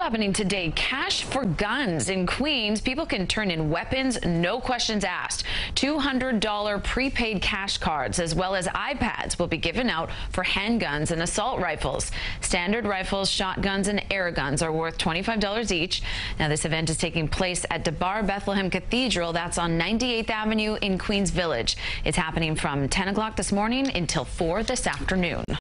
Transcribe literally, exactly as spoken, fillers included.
Happening today, cash for guns in Queens. People can turn in weapons, no questions asked. two hundred dollar prepaid cash cards as well as iPads will be given out for handguns and assault rifles. Standard rifles, shotguns, and air guns are worth twenty-five dollars each. Now, this event is taking place at Dabar Bethlehem Cathedral. That's on ninety-eighth Avenue in Queens Village. It's happening from ten o'clock this morning until four this afternoon.